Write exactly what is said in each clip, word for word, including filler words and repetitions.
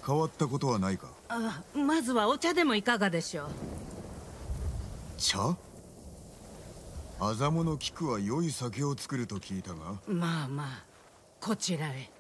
変わったことはないか。 あ、まずはお茶でもいかがでしょう。 茶？アザモの菊は良い酒を作ると聞いたが。 まあまあ、こちらへ。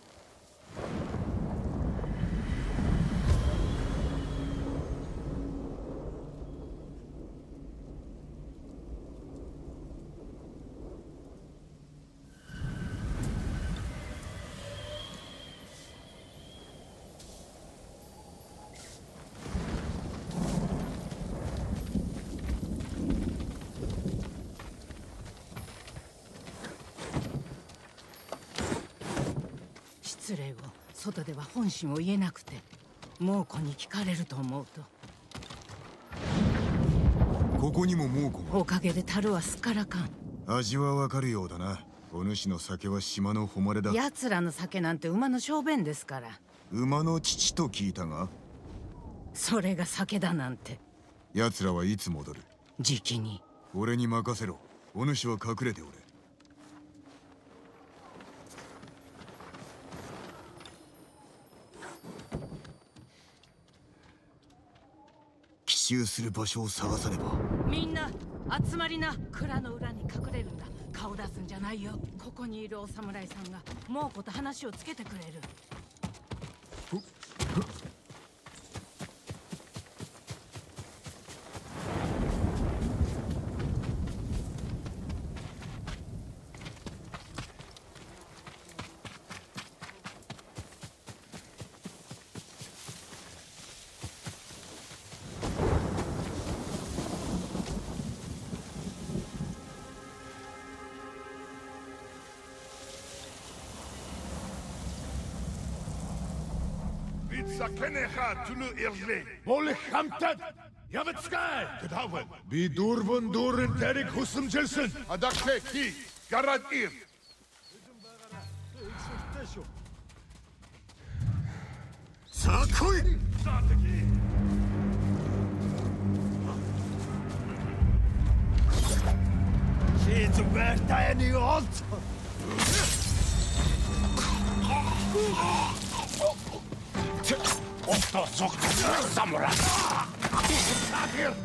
失礼を。外では本心を言えなくて猛虎に聞かれると思うと。 ここにも猛虎が。 おかげで樽はすっからかん。 味はわかるようだな。お主の酒は島の誉れだ。 奴らの酒なんて馬の小便ですから。 馬の乳と聞いたが。 それが酒だなんて。 奴らはいつ戻る？ じきに。 俺に任せろ。お主は隠れておれ。奇襲する場所を探さねば。 みんな集まりな。蔵の裏に隠れるんだ。顔出すんじゃないよ。ここにいるお侍さんが猛虎と話をつけてくれる。 Sakenecha tulu irle. Bole hamtad. Yavetskay. Kedawen. Bi durvun durun terik husum jelsen. Adakte ki. Garad ir. Sakoy. She's a bad tiny alt. Otto soktu samura. Sakir.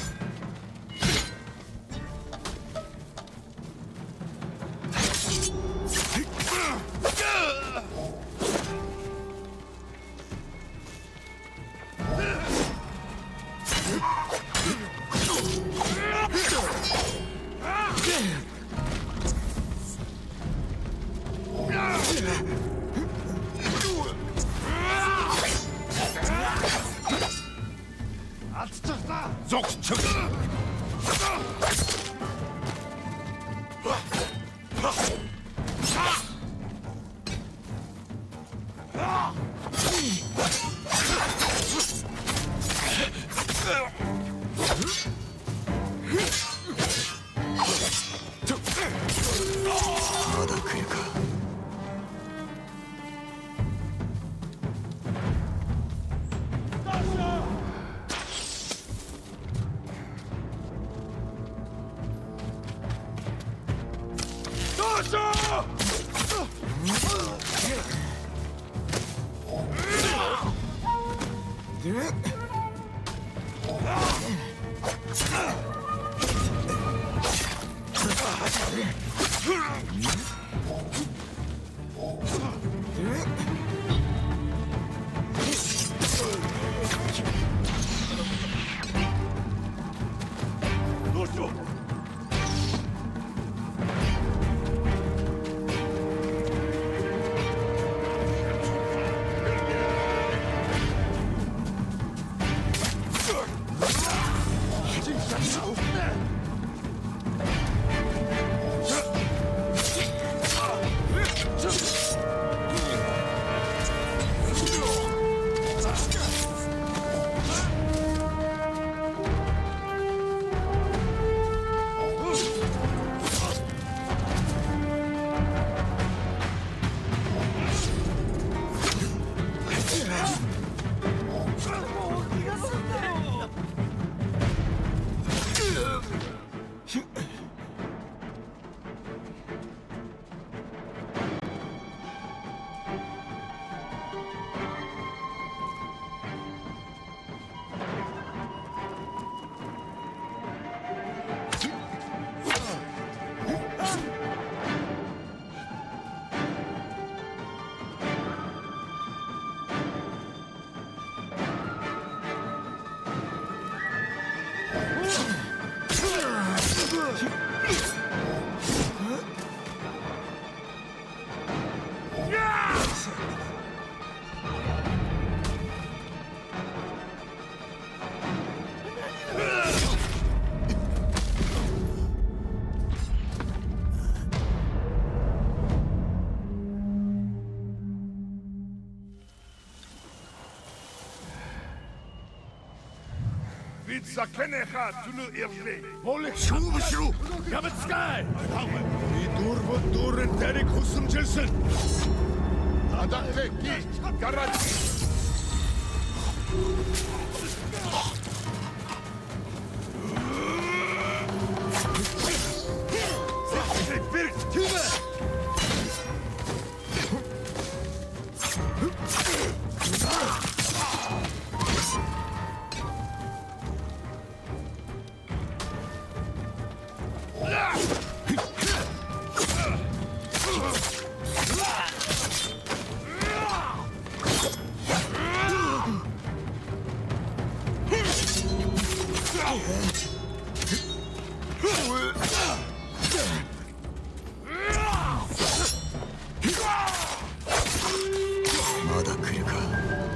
Zokçuk. זקניך תולו ירלה. מולך שוב ושרו. יבצקאי. בידור ודור את דרק חוסם ג'לסן. אדקת כי קראתי. בירק טיבה. まだ来るか。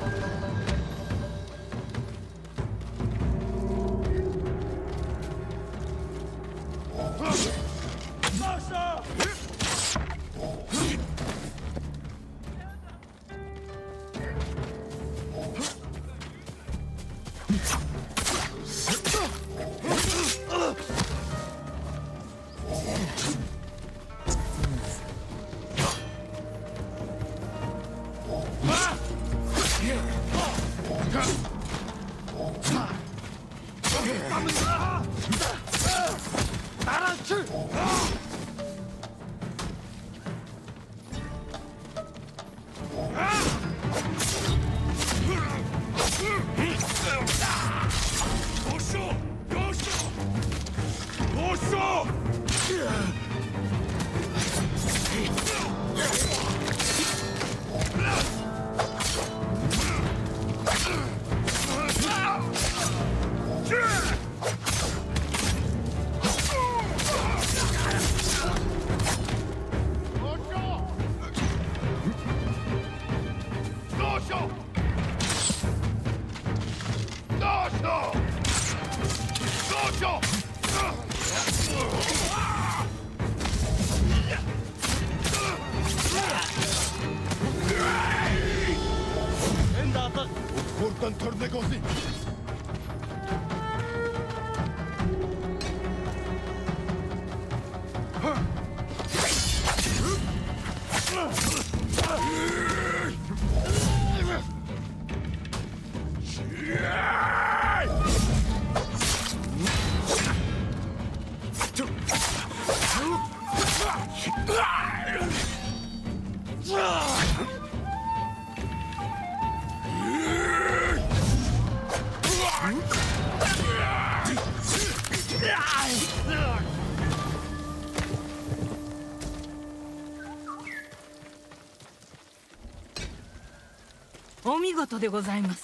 お見事でございます。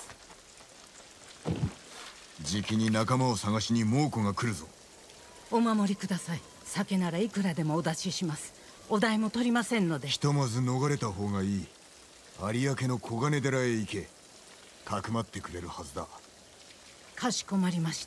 じきに仲間を探しに猛虎が来るぞ。 お守りください。酒ならいくらでもお出しします。お代も取りませんので。 ひとまず逃れた方がいい。有明の小金寺へ行け。かくまってくれるはずだ。 かしこまりました。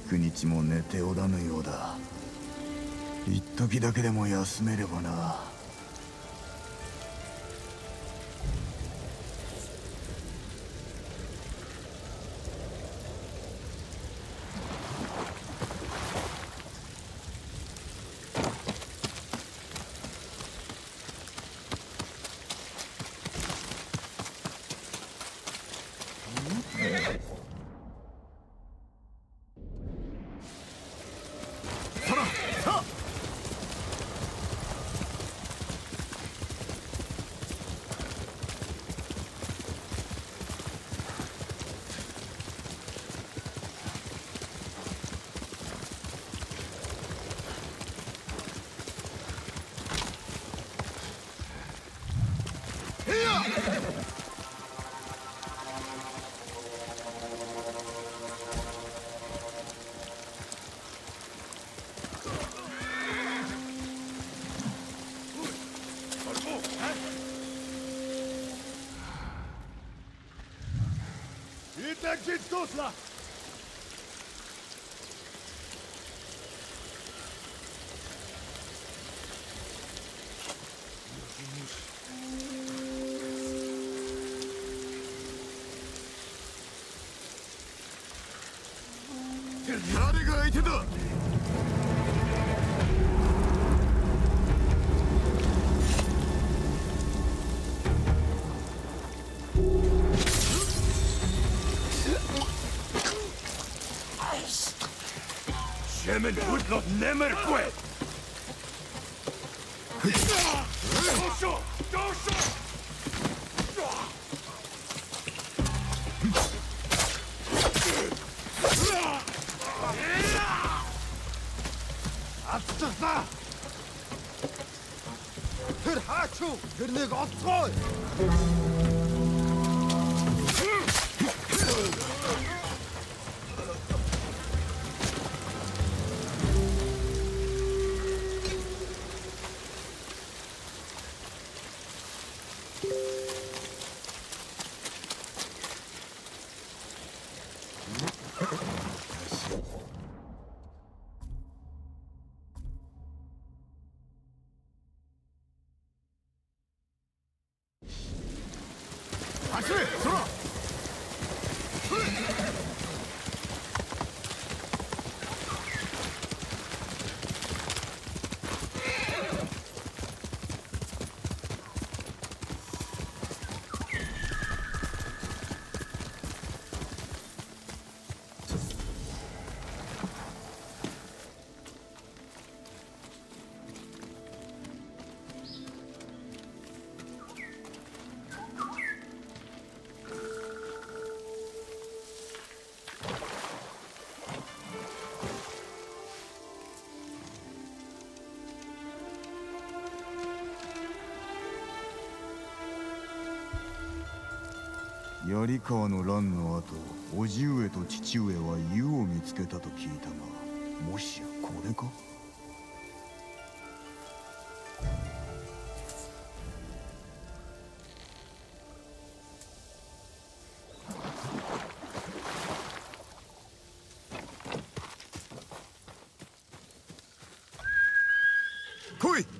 幾日も寝ておらぬようだ。一時だけでも休めればな。 Итак, Тусла! 誰が相手だ。 Shemen would not never quit! Dosho! Dosho! Ацчихлаа. Тэр хаач юу? Тэр нэг олцгой. 槍川の乱の後、叔父上と父上は湯を見つけたと聞いたが、もしやこれか。来い。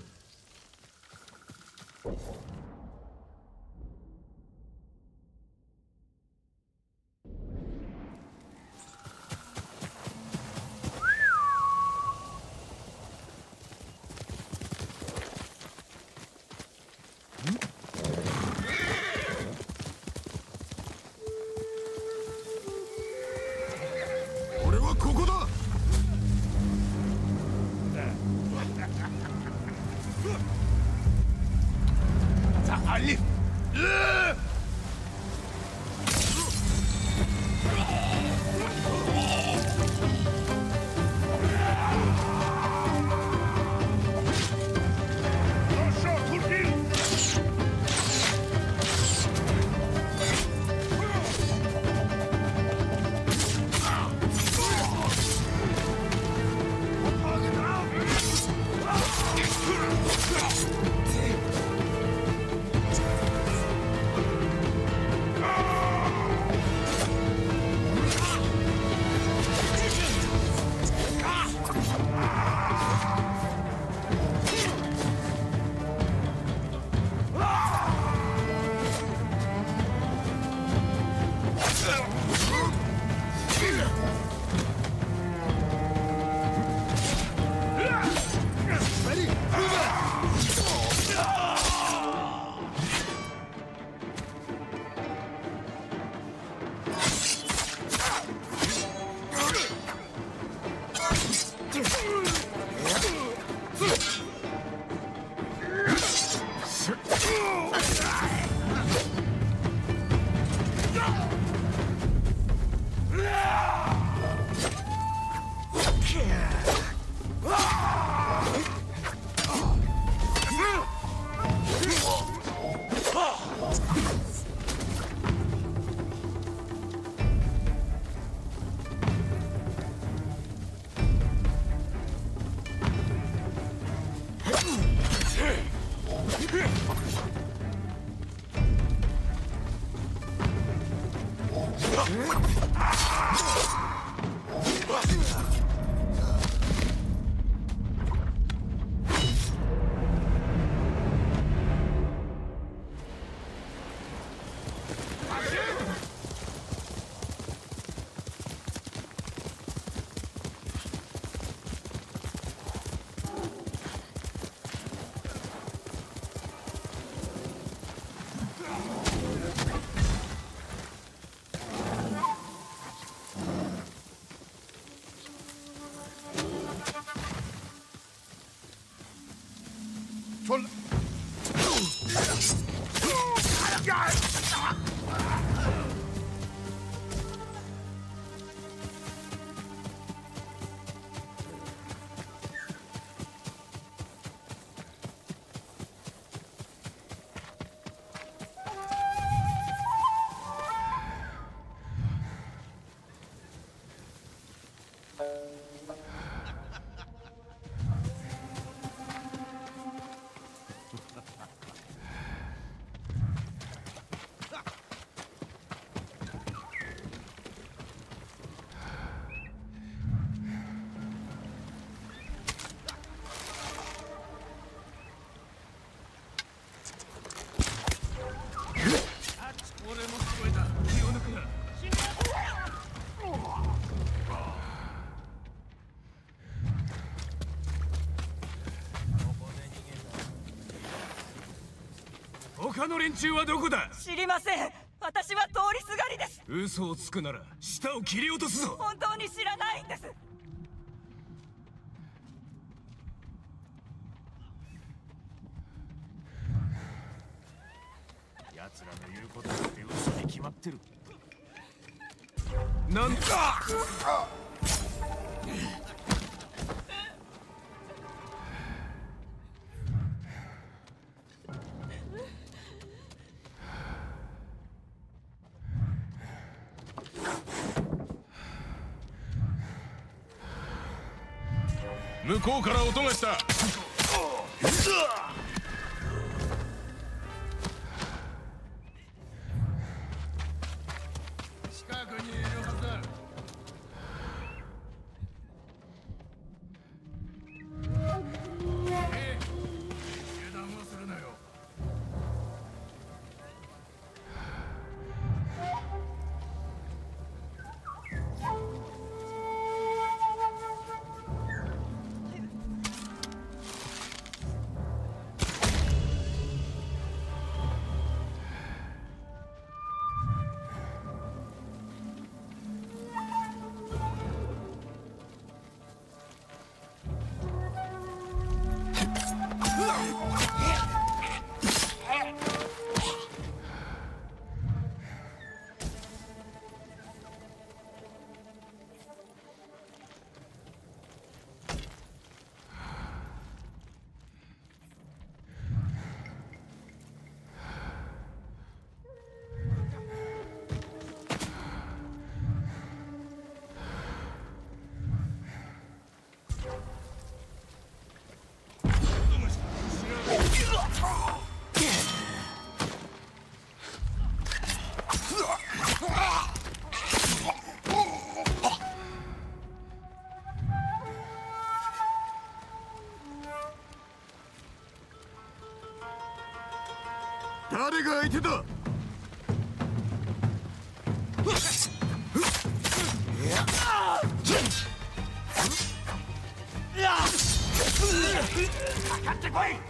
ここだ。 تعالي 他の連中はどこだ？ 知りません。私は通りすがりです。 嘘をつくなら舌を切り落とすぞ。 本当に知らないんです。 奴らの言うことなんて嘘に決まってる。なんだ？向こうから音がした。近くにいるはずだ。ええ、油断をするなよ。 誰が相手だ？ かかってこい。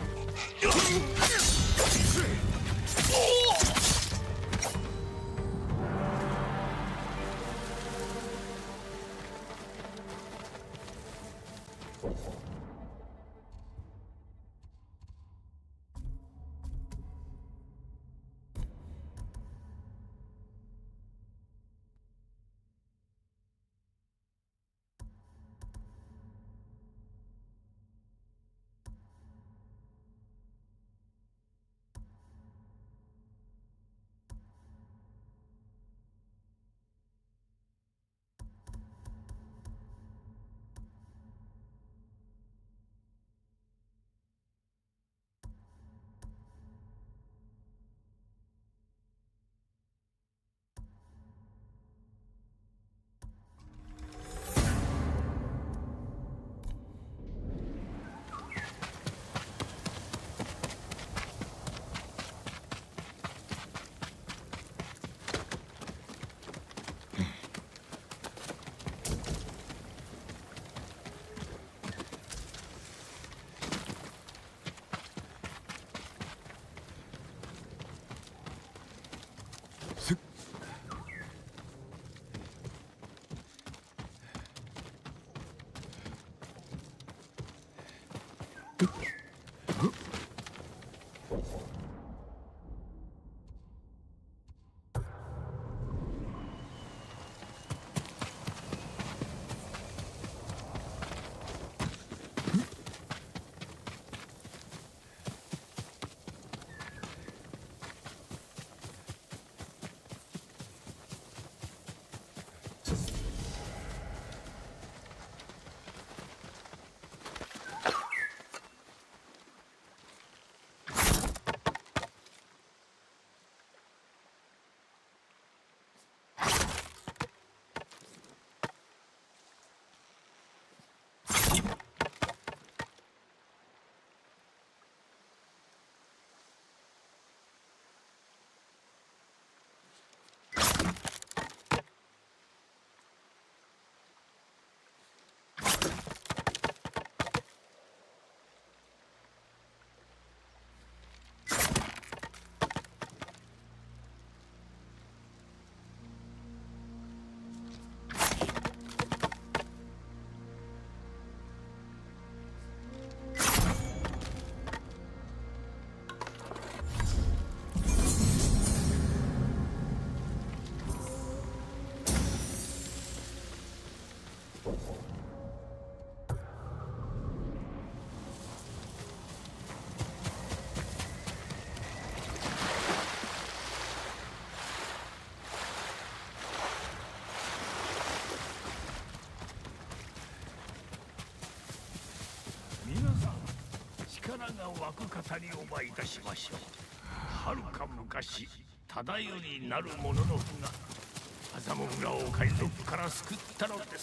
力が湧く語りをばいたしましょう。はるか昔、忠よりなる者の父が麻布村を海賊から救ったのです。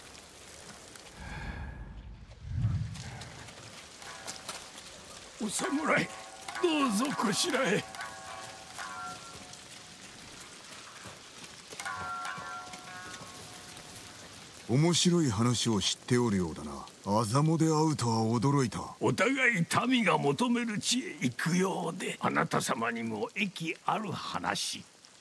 お侍、どうぞこしらへ。 面白い話を知っておるようだな。アザモで会うとは驚いた。 お互い民が求める地へ行くようで、あなた様にも益ある話。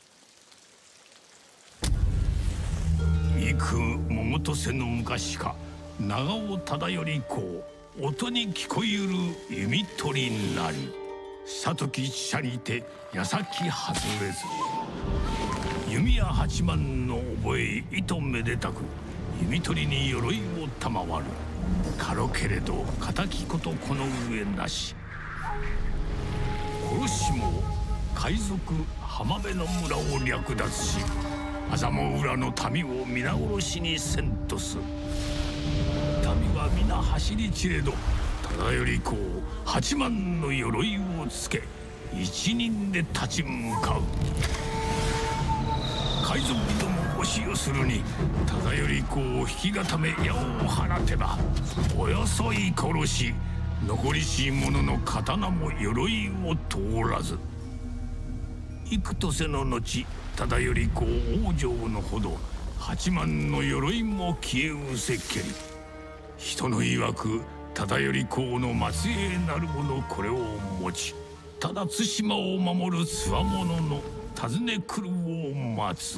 幾桃と瀬の昔か、長尾忠頼公、音に聞こえる弓取りなり。里木社にて矢先外れず、弓矢八幡の覚えいとめでたく、弓取りに鎧を賜る。軽けれど敵ことこの上なし。殺しも海賊浜辺の村を略奪し、麻布浦の民を皆殺しにせんとす。民は皆走り散れど、忠頼公八幡の鎧をつけ一人で立ち向かう。海賊ども押し寄するに、忠頼公を引き固め矢を放てば、およそい殺し、残りし者の刀も鎧を通らず。幾年の後、忠頼公往生のほど、八幡の鎧も消えうせけり。人の曰く、忠頼公の末裔なる者これを持ち、ただ対馬を守るつわものの訪ね来るを待つ。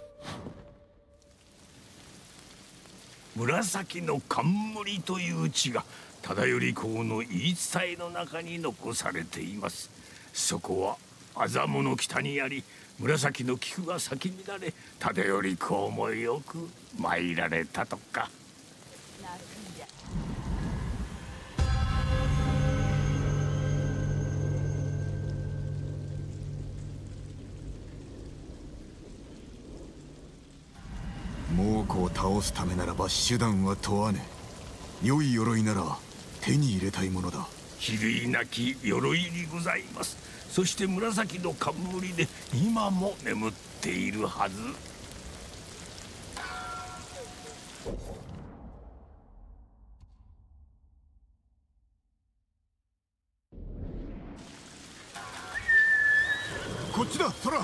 紫の冠という地が忠頼公の言い伝えの中に残されています。そこは麻布の北にあり、紫の菊が咲き乱れ、忠頼公もよく参られたとか。 猛虎を倒すためならば手段は問わねえ。良い鎧なら手に入れたいものだ。 比類なき鎧にございます。そして紫の冠で今も眠っているはず。 こっちだ、空。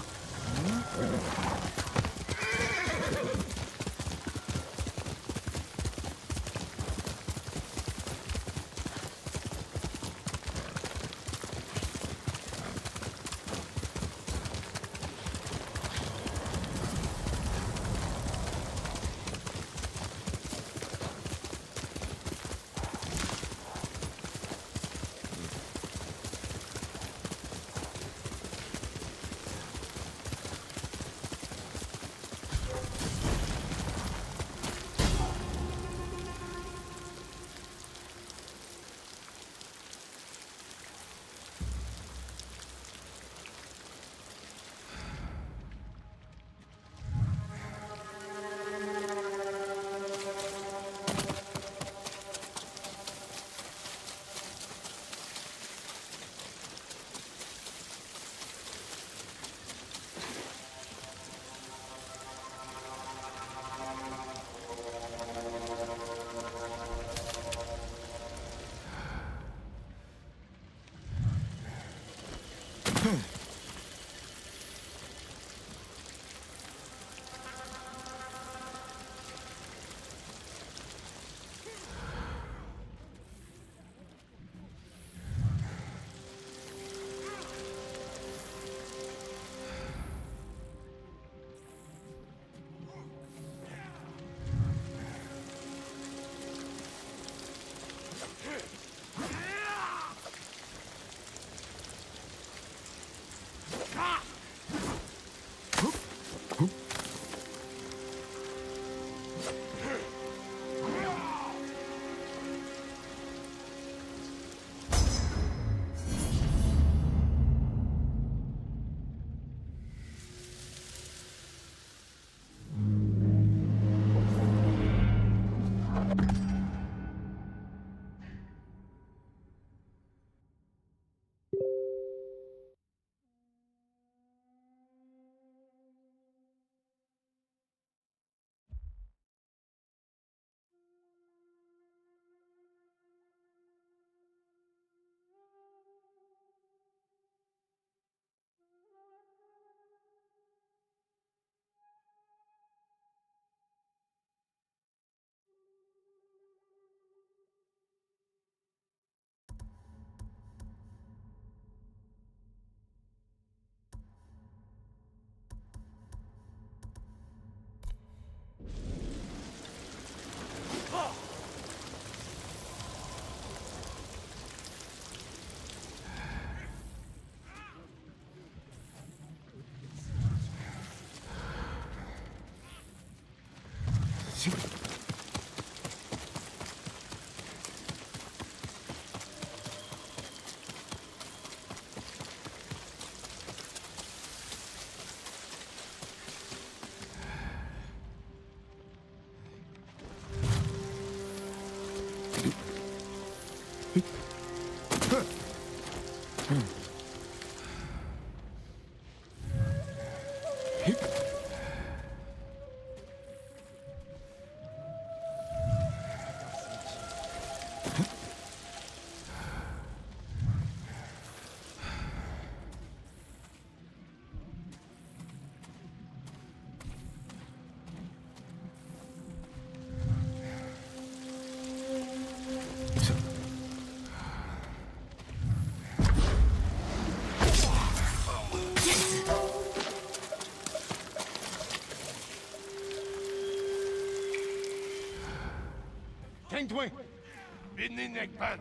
Тэнгдвэн. Бидний нэг байна.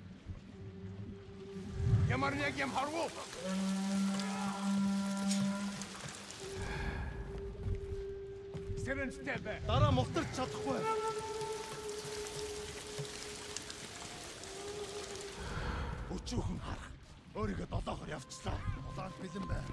Ямар нэг юм харгуу. Сэрэнстэй бай. Дараа мултарч чадахгүй. Өчүүхэн харах. Өөрийгөө долоохоор явчихлаа. Улаан бэлэн бай.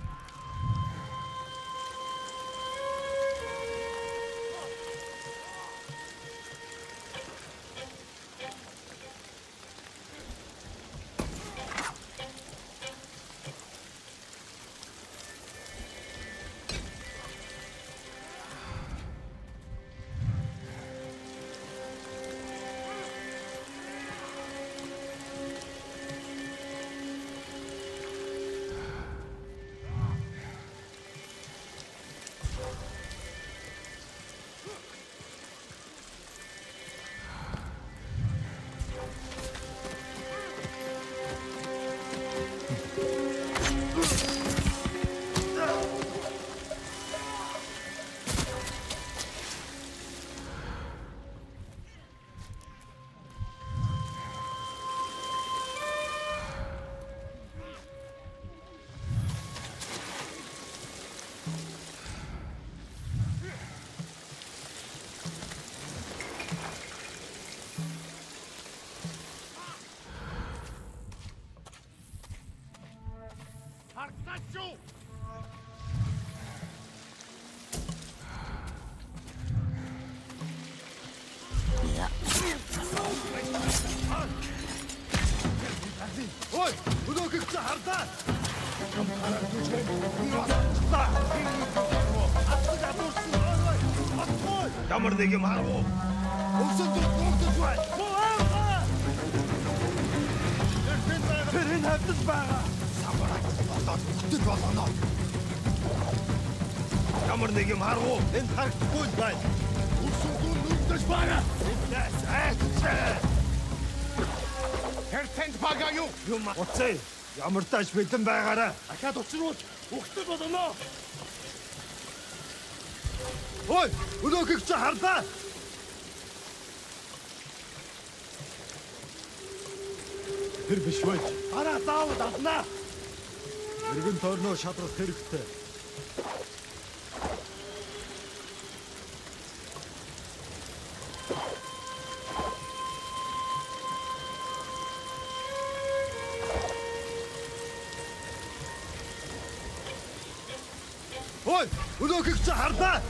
Ой, өнөөгч хардаа. Ямар нэг юм харав. Өсөнд дуусах бай. Тэрэн хавтаж байгаа. Самбараг болоод зүтгэж болно. Ямар нэг юм харав. Энд харахгүй бай. Өсөнд нүдэж байгаа. Хэртэнд бага юу? Юм оцээ. Ямар тааш бэлэн байгаараа. Ахаад учруулж ухтаж болно. Ой, өнөөгч хардаа. Тэр биш вэ? Араа заавал авнаа. Иргэн тойрноо шадрах хэрэгтэй. Ой, өнөөгч хардаа.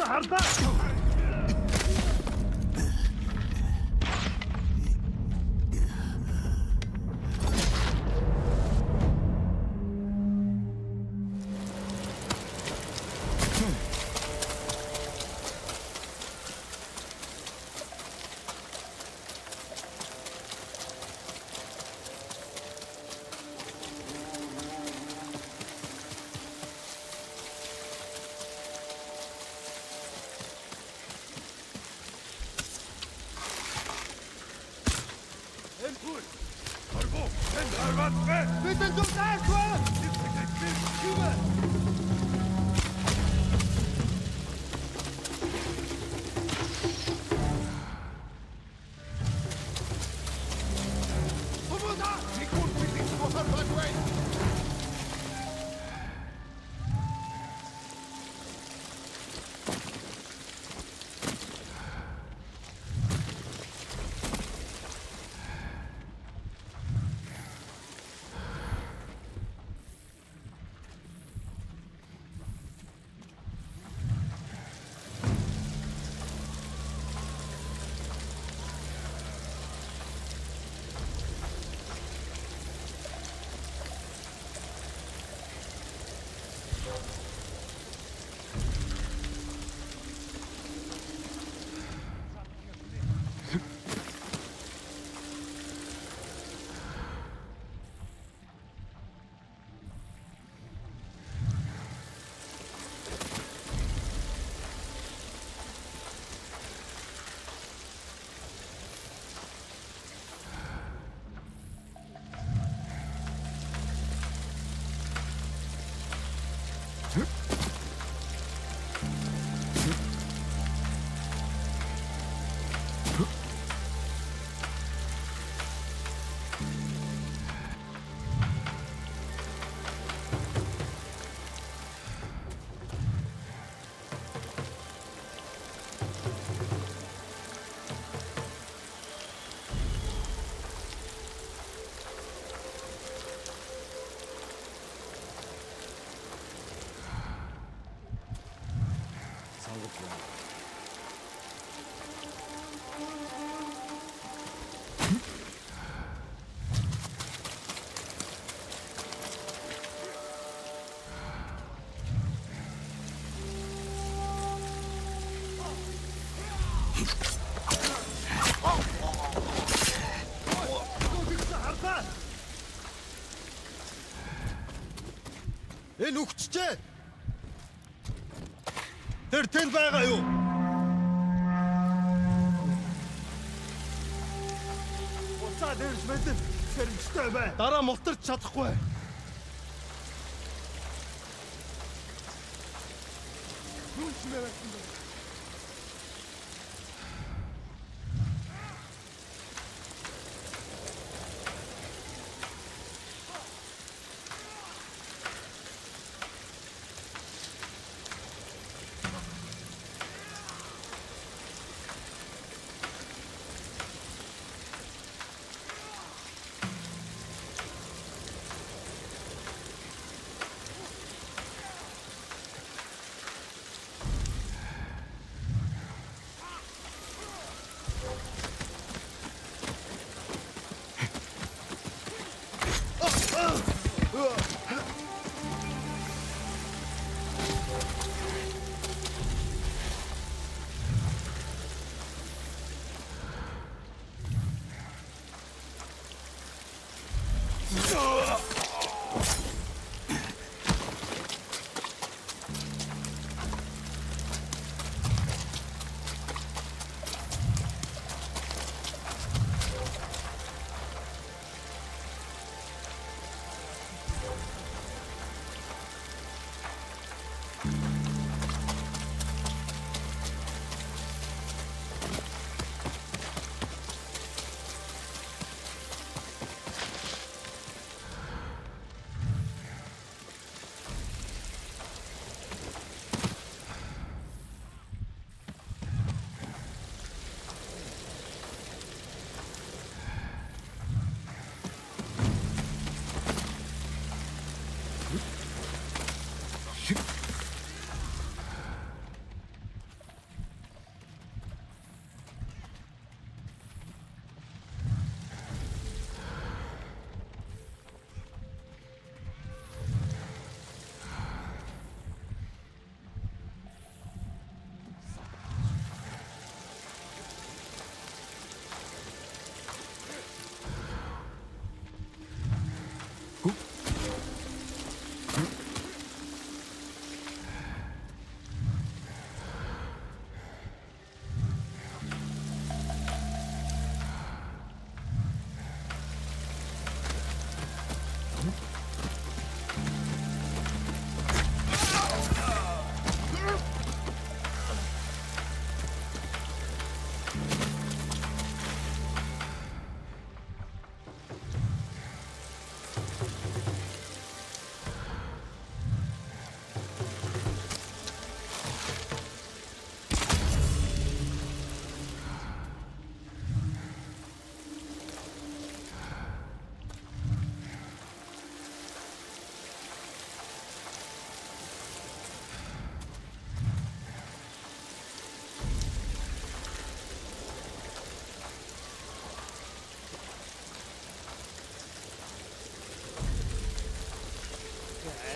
Энэ үхчихээ. Тэр тэнд байгаа юу? Уцаа дэрж мэдэн сэрэмжтэй бай. Дараа мултарч чадахгүй. Юуч нэ.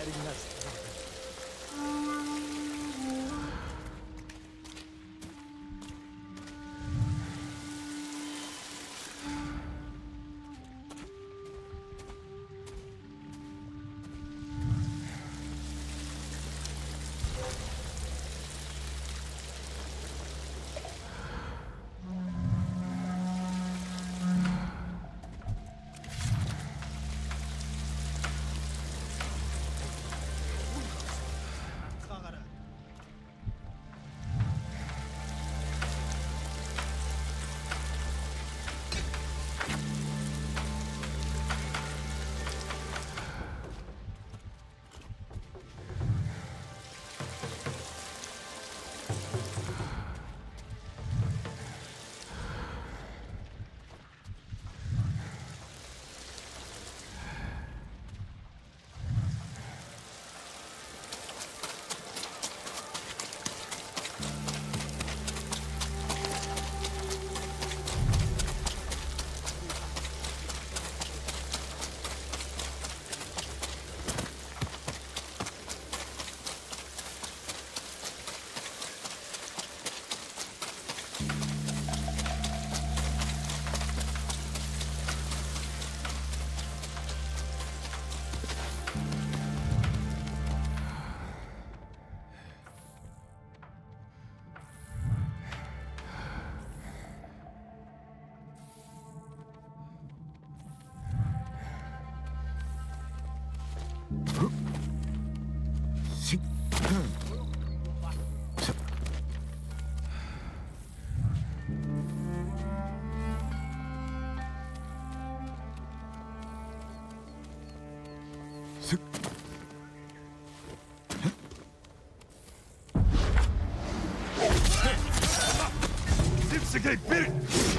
Zipsegay, bir!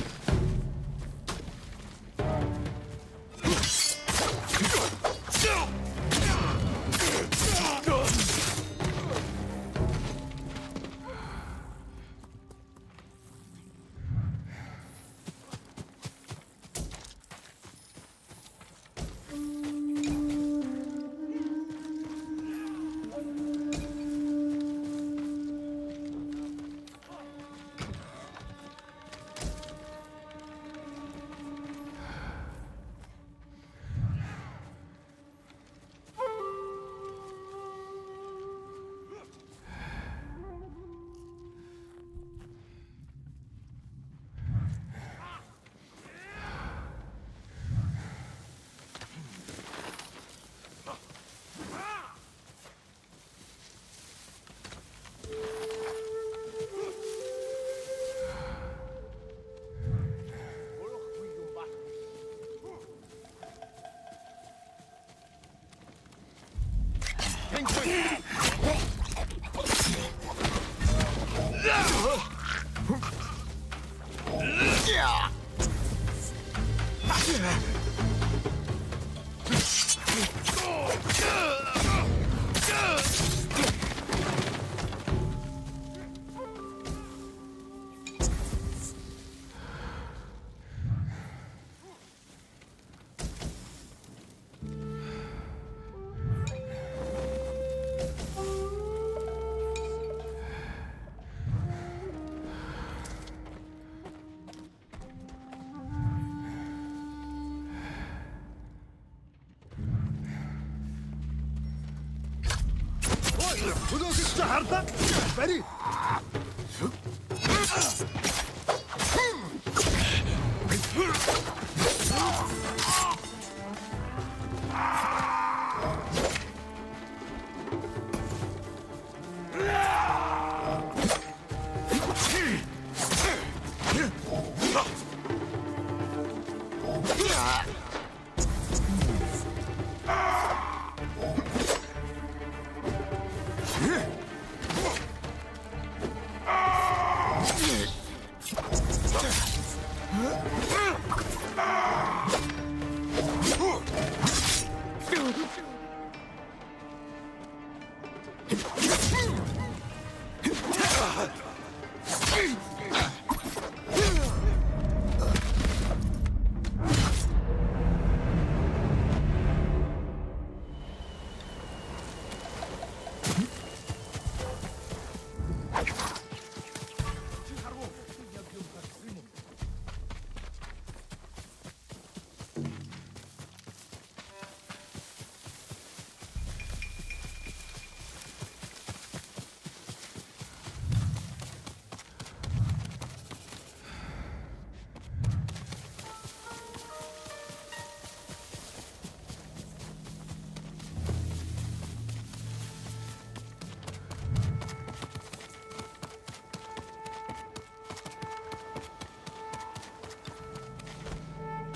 خذوا في الشهر فريد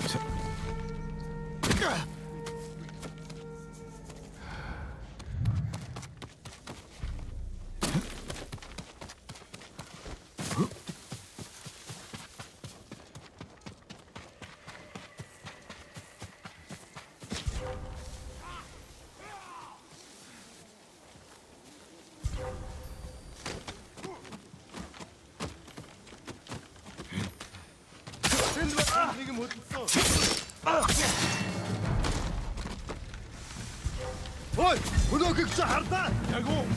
Ой, өнөөгч хардаа. Яг уу.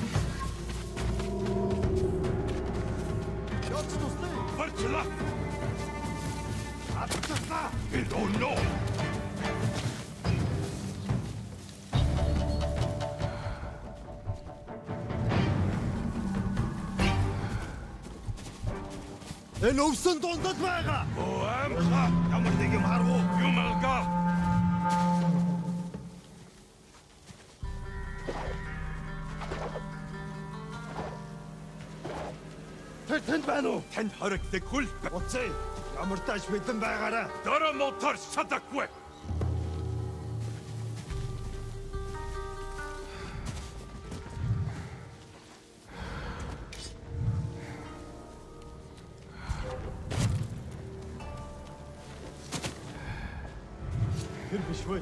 Яц тустай. Барчлаа. Атцгаа. Oh no. Энэ өвсөн дундад байгаа. Оо амха. Ямар нэг юм харав. Юм алга. Тэр тэнд байна уу? Танд хоригддаг хүл. Уцаа. Ямар тааш битэн байгаараа. Дөрө мотор шатахгүй. Тэр биш үү?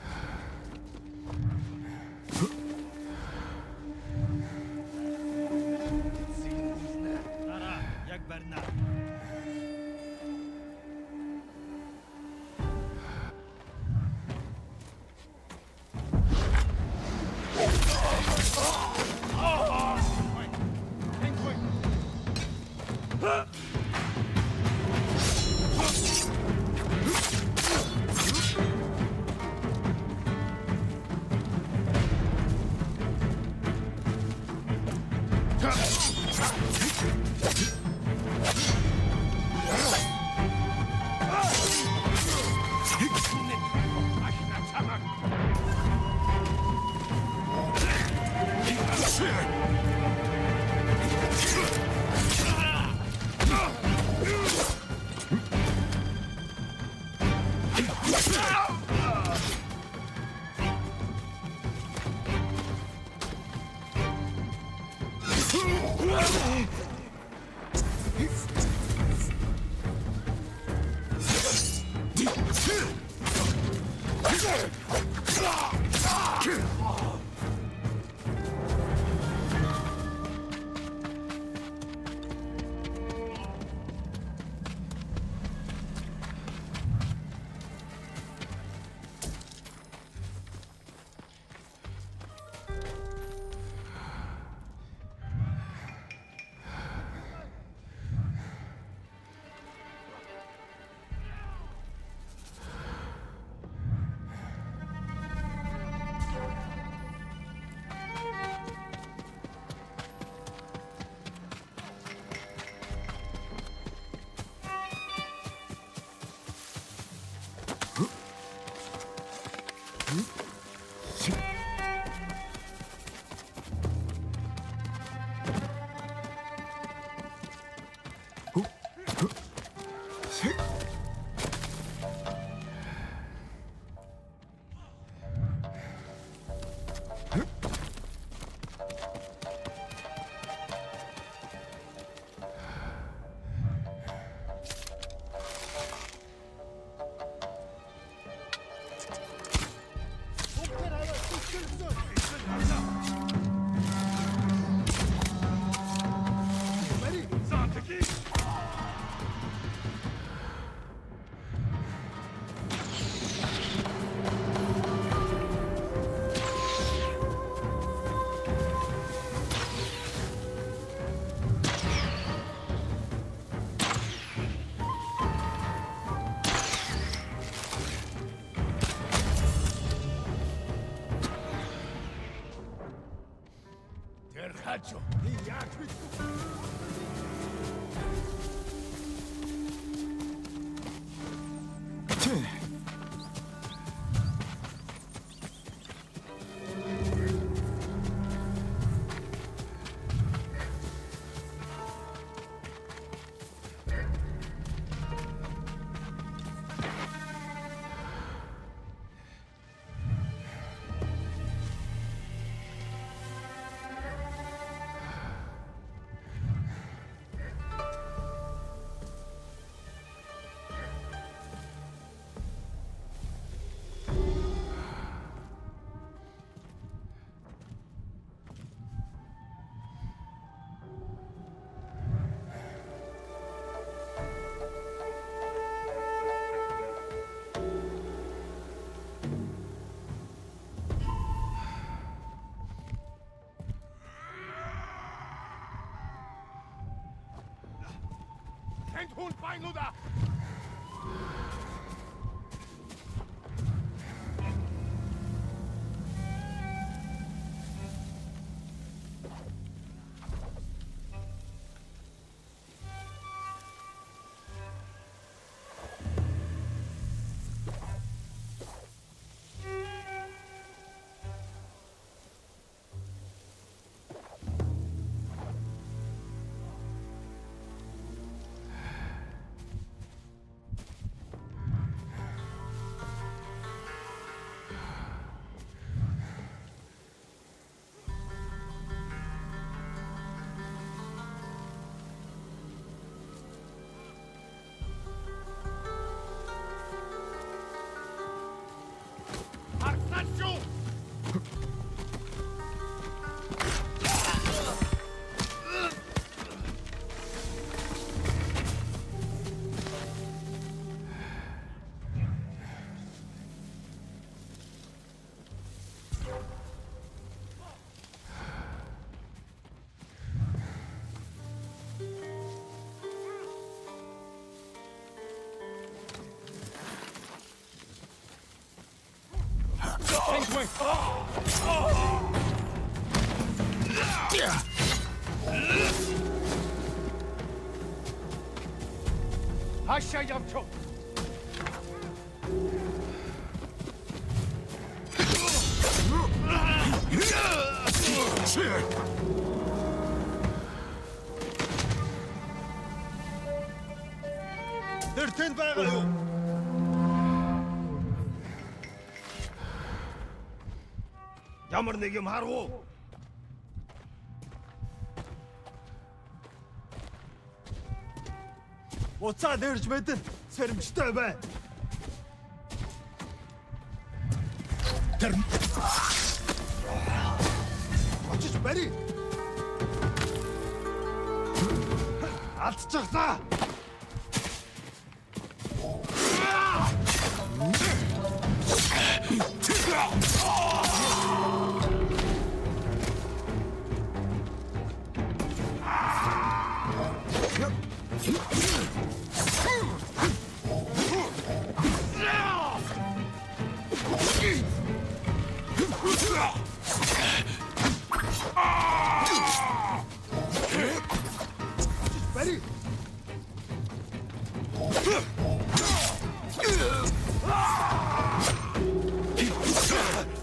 Дара, яг барна. Terraggio. Tun Beinluda! Aşağı yapço. Дэртэнд байгаа юу? Ямар нэг юм харгуу. Уцаа дэрж мэдэн сэрэмжтэй бай. Тэр очиж барь. Алдчихлаа. Ready?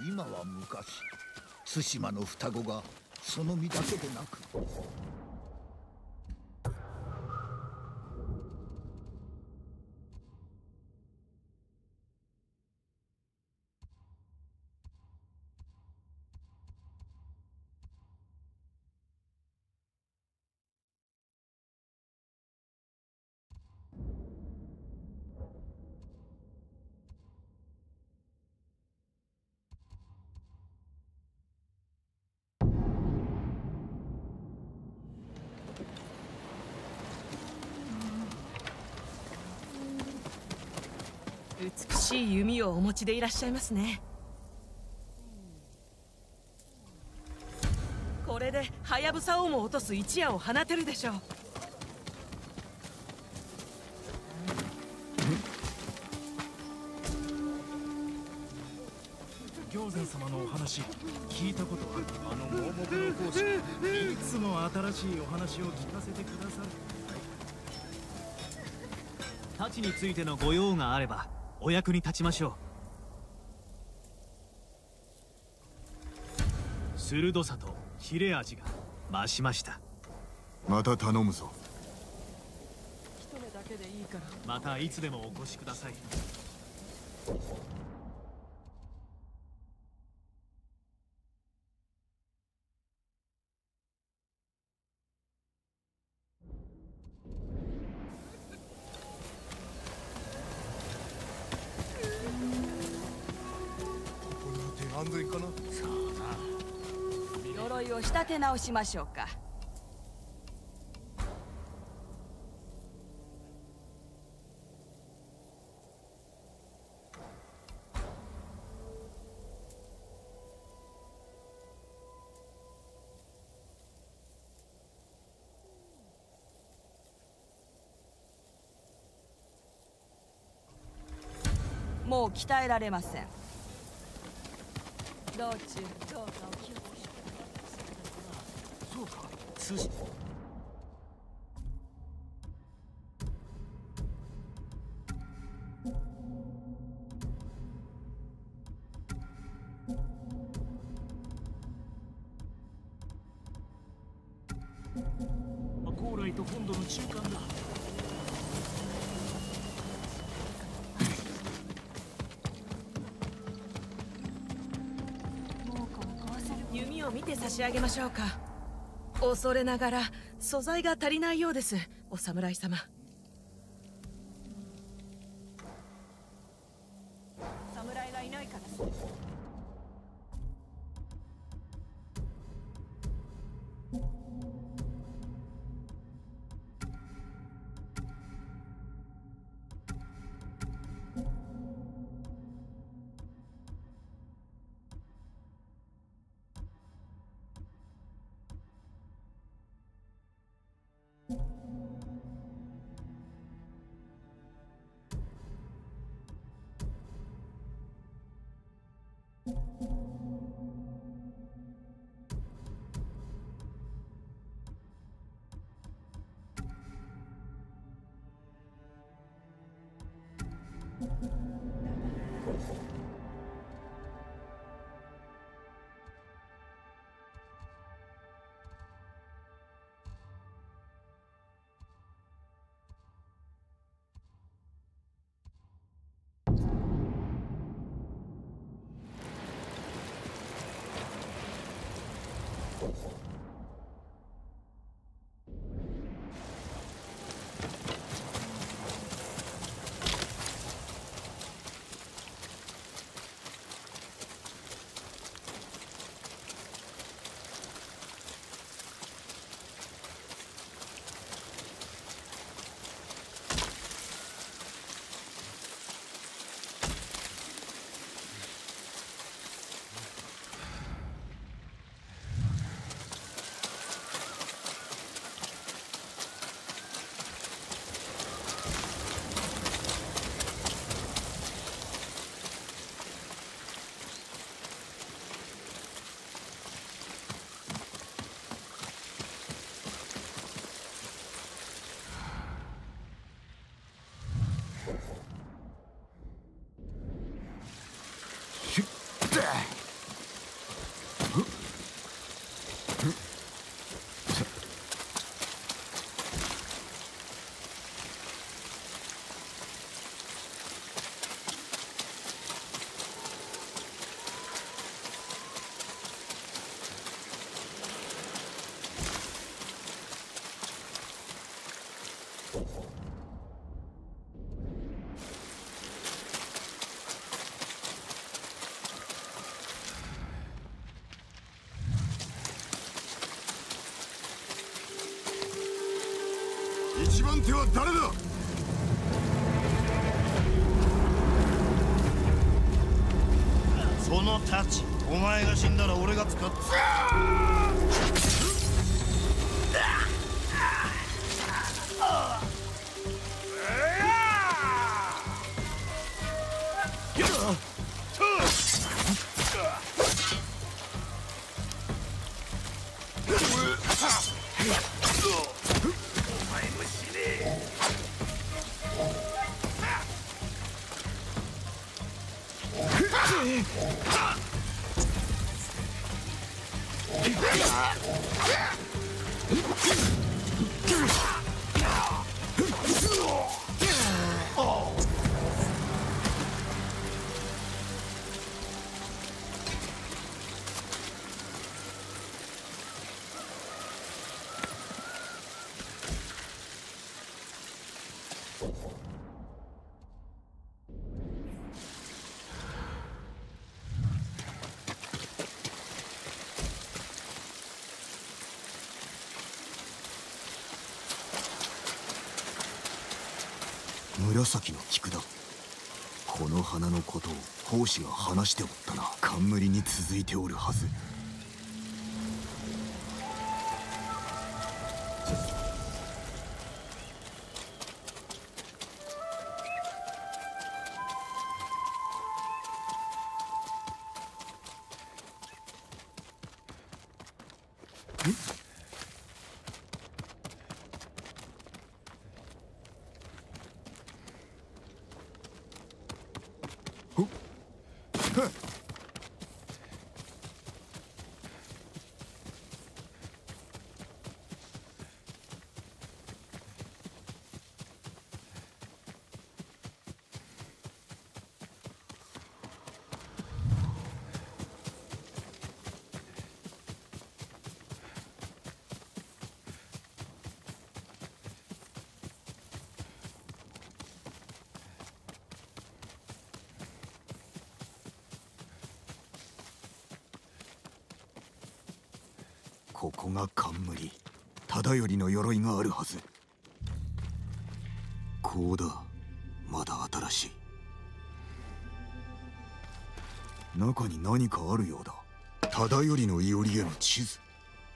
今は昔、対馬の双子がその身だけでなく美しい弓をお持ちでいらっしゃいますね。これでハヤブサをも落とす一夜を放てるでしょう。 行善様のお話聞いたことある。あの盲目の講師いつも新しいお話を聞かせてくださる。太刀についてのご用があればお役に立ちましょう。鋭さと切れ味が増しました。 また頼むぞ。 一目だけでいいから。 またいつでもお越しください。 安全かな。 鎧を仕立て直しましょうか。もう鍛えられません。道中どうかお気をつけください。 そうか、通じ高麗と本土の中間だ。 弓を見て差し上げましょうか。恐れながら素材が足りないようです、お侍様。 侍がいないからです。 番手は誰だ。 その太刀、お前が死んだら俺が使って。 紫の菊だ。この花のことを法師が話しておったな。冠に続いておるはず。ここが冠。忠頼の鎧があるはず。こうだ。まだ新しい。中に何かあるようだ。忠頼のいおりへの地図。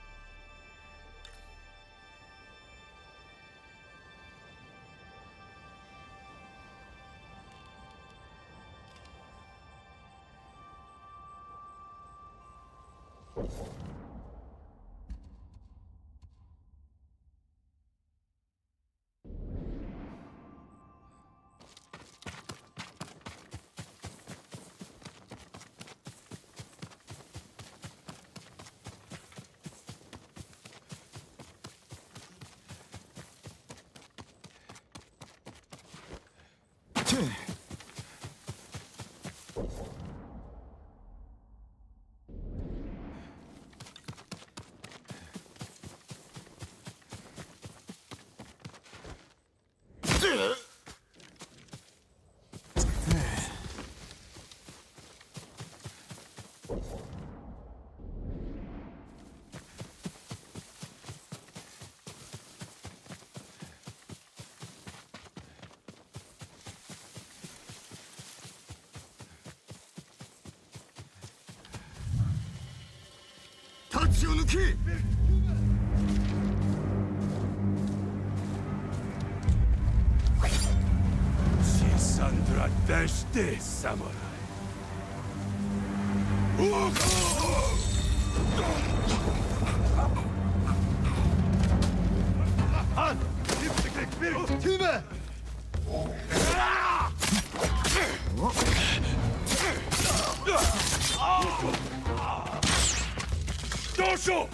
タッチを抜け。 シサンドラ出してサムライ。おおHan! Giftig spirit! Time! Dosho!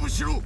しろ。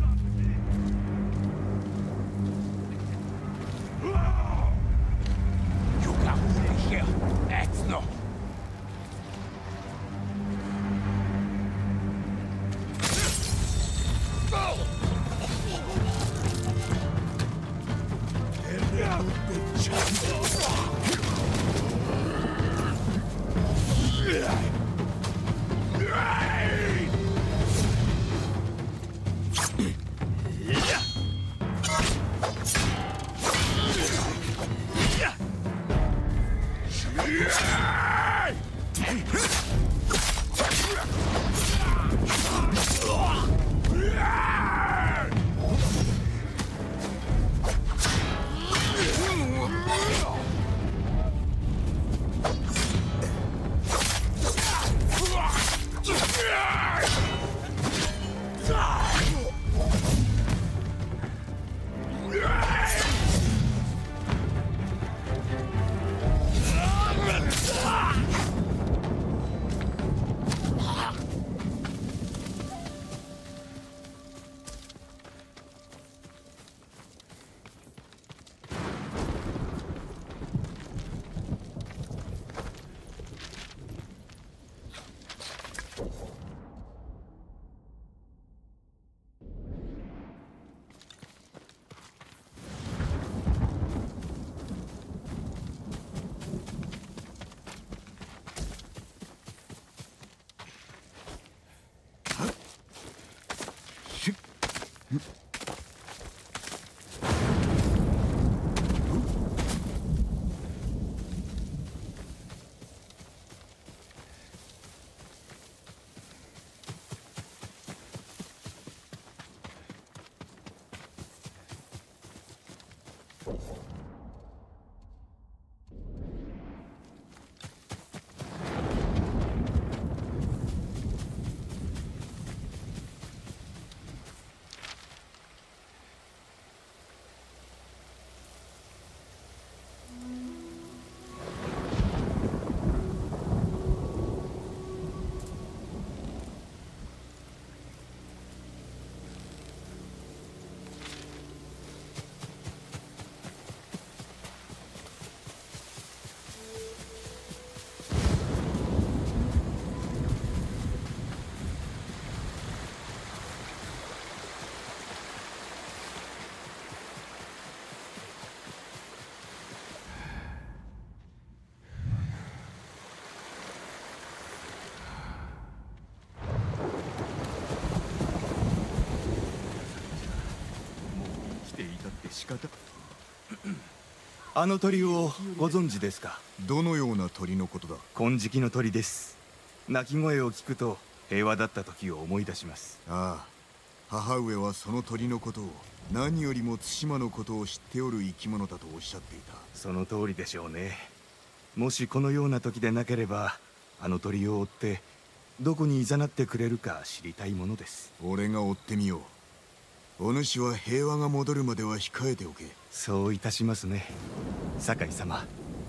仕方。 あの鳥をご存知ですか？ どのような鳥のことだ？ 金色の鳥です。鳴き声を聞くと平和だった時を思い出します。 ああ、母上はその鳥のことを何よりも対馬のことを知っておる生き物だとおっしゃっていた。 その通りでしょうね。もしこのような時でなければあの鳥を追ってどこに誘ってくれるか知りたいものです。 俺が追ってみよう。お主は平和が戻るまでは控えておけ。 そういたしますね、酒井様。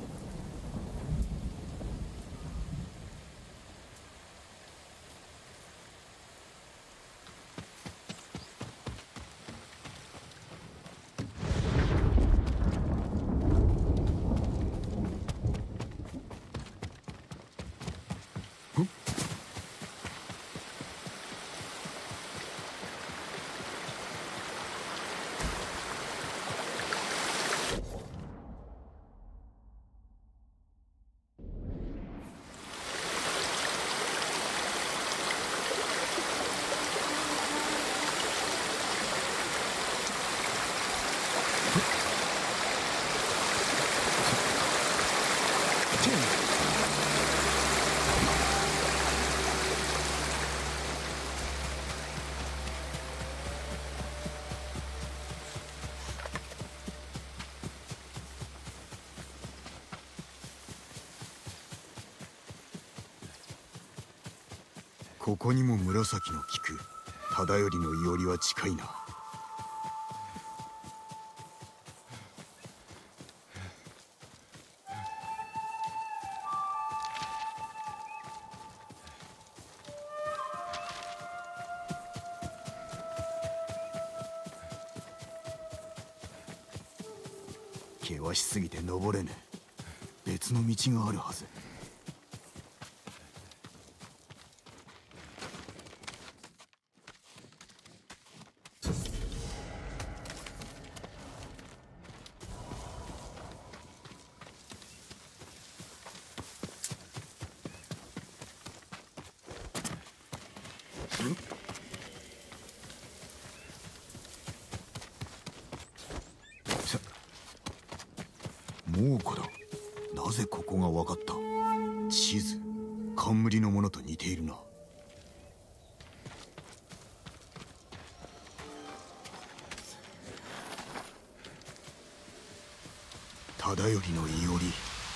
ここにも紫の菊、忠頼のいおりは近いな。 険はしすぎて登れぬ。別の道があるはず。猛虎だ。なぜここが分かった？地図、冠のものと似ているな。忠頼のいおり。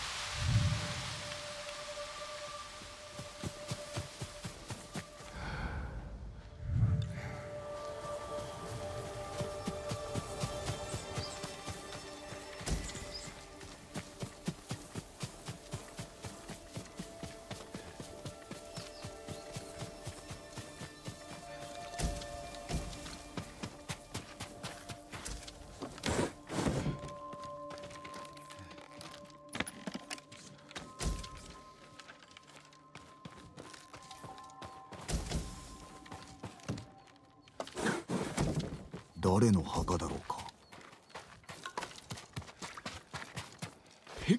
誰の墓だろうか。へっ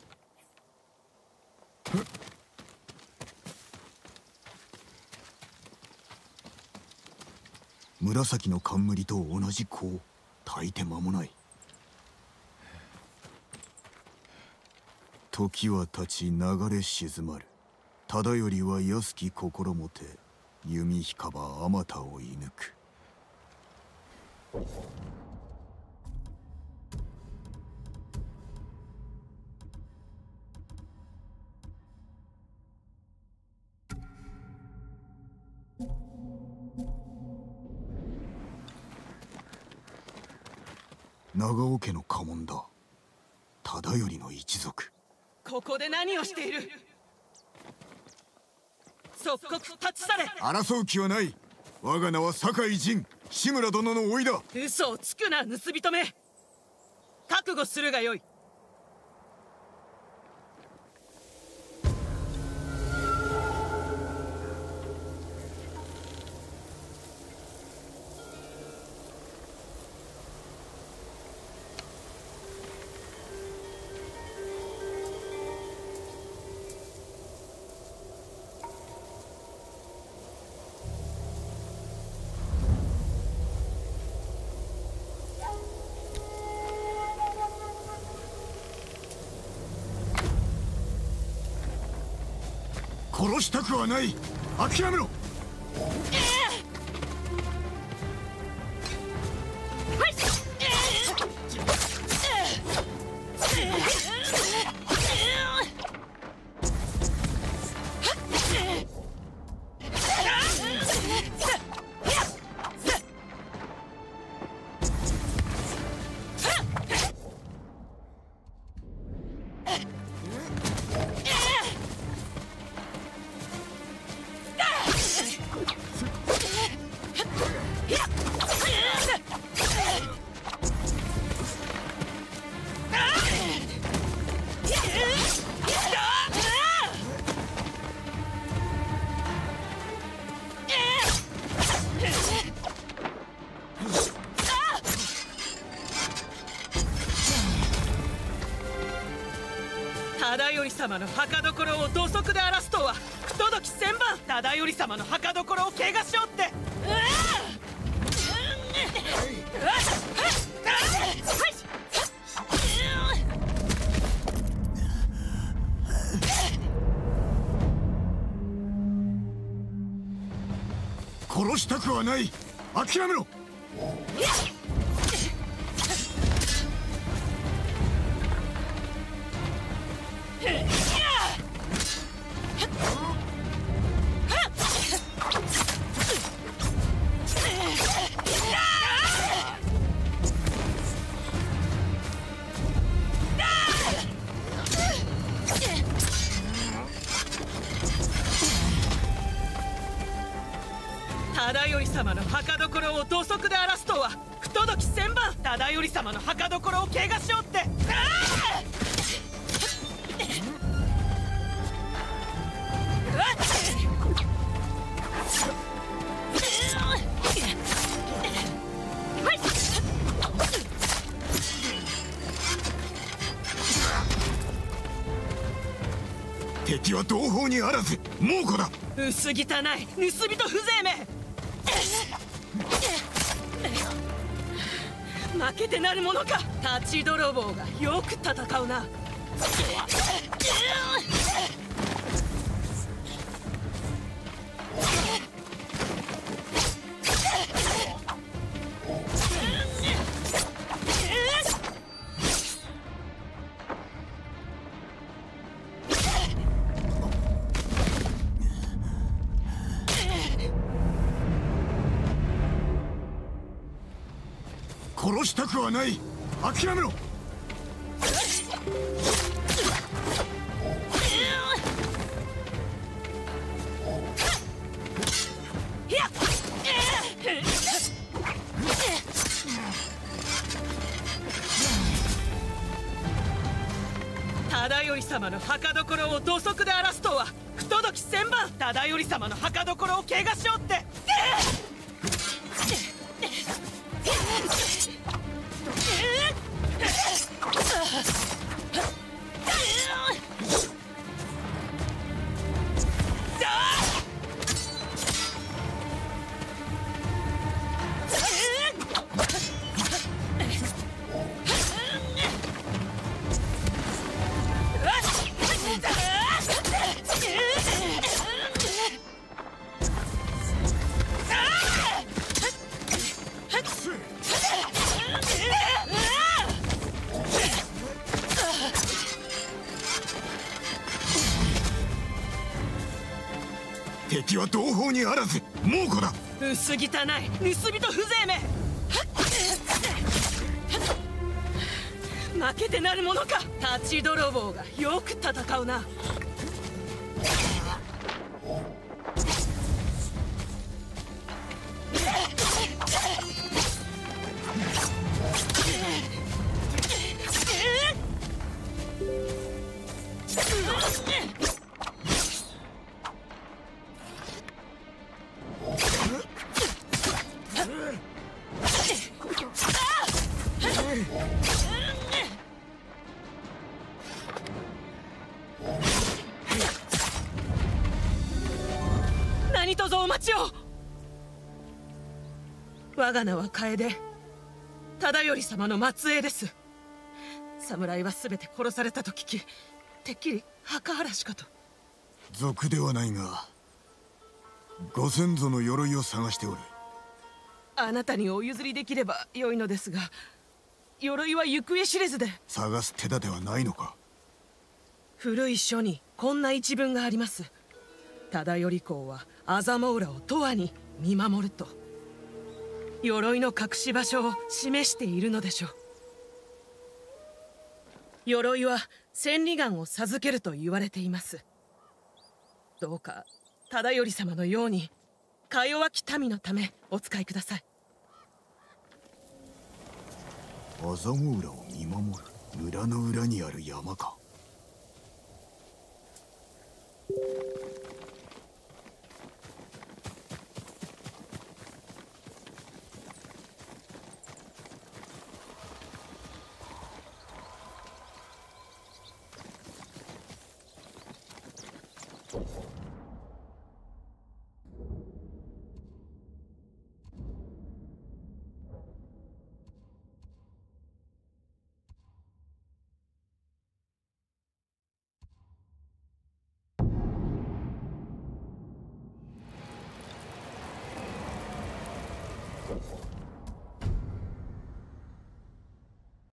紫の冠と同じ香、炊いて間もない。時は経ち流れ静まる。忠頼は安き心もて、弓引かばあまたを射抜く。長尾家の家紋だ。忠頼の一族。 ここで何をしている？即刻立ち去れ。 争う気はない。我が名は酒井陣、志村殿の甥だ。 嘘をつくな、盗人め。覚悟するがよい。 殺したくはない。諦めろ。忠頼様の墓所を土足で荒らすとは不届き千万。忠頼様の墓所を怪我しおって。殺したくはない。諦めろ。 忠頼様の墓所を土足で荒らすとは不届き千万。忠忠頼様の墓所を怪我しおって。 敵は同胞にあらず猛虎だ。 薄汚い盗人風情め。負けてなるものか。立ち泥棒がよく戦うな。 殺したくはない。諦めろ。 忠頼様の墓所を土足で荒らすとは不届き千万。忠頼様の墓所を怪我しおって。 敵は同胞にあらず猛虎だ。 薄汚い盗人風情め。負けてなるものか。立ち泥棒がよく戦うな。何とぞお待ちを。我が名は楓。忠頼様の末裔です。侍は全て殺されたと聞き、てっきり墓荒らしかと。 賊ではないがご先祖の鎧を探しておる。 あなたにお譲りできればよいのですが、鎧は行方知れずで。 探す手立てはないのか。 古い書にこんな一文があります。忠頼公はアザモウラを永遠に見守ると。鎧の隠し場所を示しているのでしょう。鎧は千里眼を授けると言われています。どうか忠頼様のようにか弱き民のためお使いください。 アザモウラを見守る。村の裏にある山か。 you